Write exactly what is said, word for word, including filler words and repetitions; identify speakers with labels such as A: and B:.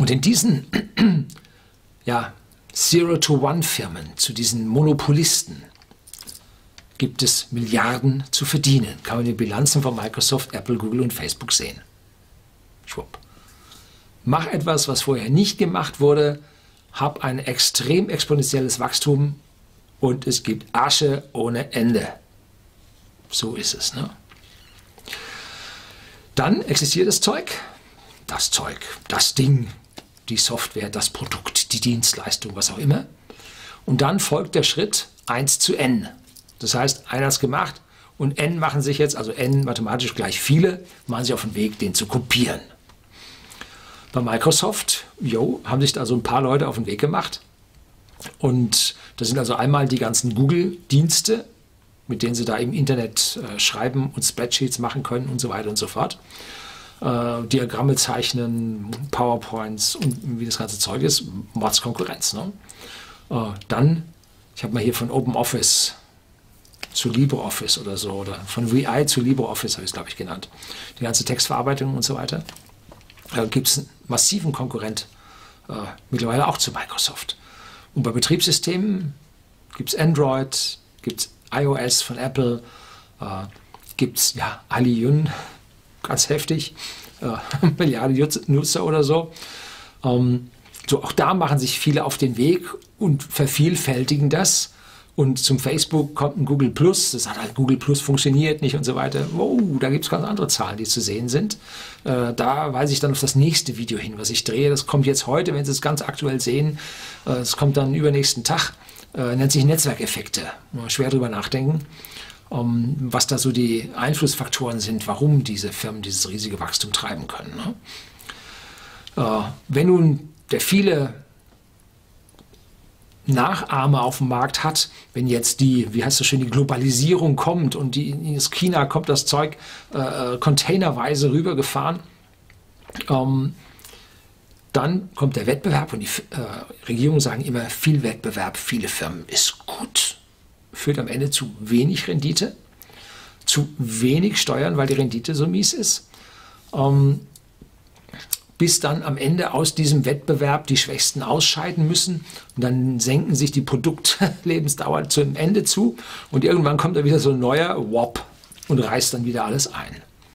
A: Und in diesen ja, Zero-to-One-Firmen, zu diesen Monopolisten, gibt es Milliarden zu verdienen. Kann man in den Bilanzen von Microsoft, Apple, Google und Facebook sehen. Schwupp. Mach etwas, was vorher nicht gemacht wurde, hab ein extrem exponentielles Wachstum und es gibt Asche ohne Ende. So ist es, ne? Dann existiert das Zeug, das Zeug, das Ding, die Software, das Produkt, die Dienstleistung, was auch immer. Und dann folgt der Schritt eins zu n. Das heißt, einer hat es gemacht und n machen sich jetzt, also n mathematisch gleich viele, machen sich auf den Weg, den zu kopieren. Bei Microsoft, jo, haben sich da so ein paar Leute auf den Weg gemacht. Und das sind also einmal die ganzen Google-Dienste, mit denen sie da im Internet äh, schreiben und Spreadsheets machen können und so weiter und so fort. Äh, Diagramme zeichnen, PowerPoints und wie das ganze Zeug ist, Mordskonkurrenz. Ne? Äh, dann, ich habe mal hier von OpenOffice zu LibreOffice oder so, oder von V I zu LibreOffice habe ich es, glaube ich, genannt. Die ganze Textverarbeitung und so weiter. Da gibt es einen massiven Konkurrent, äh, mittlerweile auch zu Microsoft. Und bei Betriebssystemen gibt es Android, gibt es iOS von Apple, äh, gibt es ja, Aliyun, ganz heftig, äh, Milliarden Nutzer oder so. Ähm, so. Auch da machen sich viele auf den Weg und vervielfältigen das. Und zum Facebook kommt ein Google Plus, das hat halt Google Plus funktioniert nicht und so weiter. Wow, da gibt es ganz andere Zahlen, die zu sehen sind. Äh, da weise ich dann auf das nächste Video hin, was ich drehe. Das kommt jetzt heute, wenn Sie es ganz aktuell sehen. Es äh, kommt dann übernächsten Tag. Äh, nennt sich Netzwerkeffekte. Mal schwer drüber nachdenken, um, was da so die Einflussfaktoren sind, warum diese Firmen dieses riesige Wachstum treiben können. Ne? Äh, wenn nun der viele Nachahmer auf dem Markt hat, wenn jetzt die, wie heißt das schön, die Globalisierung kommt und die, aus China kommt das Zeug äh, containerweise rübergefahren, ähm, dann kommt der Wettbewerb und die äh, Regierungen sagen immer, viel Wettbewerb, viele Firmen ist gut. Führt am Ende zu wenig Rendite, zu wenig Steuern, weil die Rendite so mies ist. Ähm, bis dann am Ende aus diesem Wettbewerb die Schwächsten ausscheiden müssen und dann senken sich die Produktlebensdauer zum Ende zu und irgendwann kommt da wieder so ein neuer Wop und reißt dann wieder alles ein.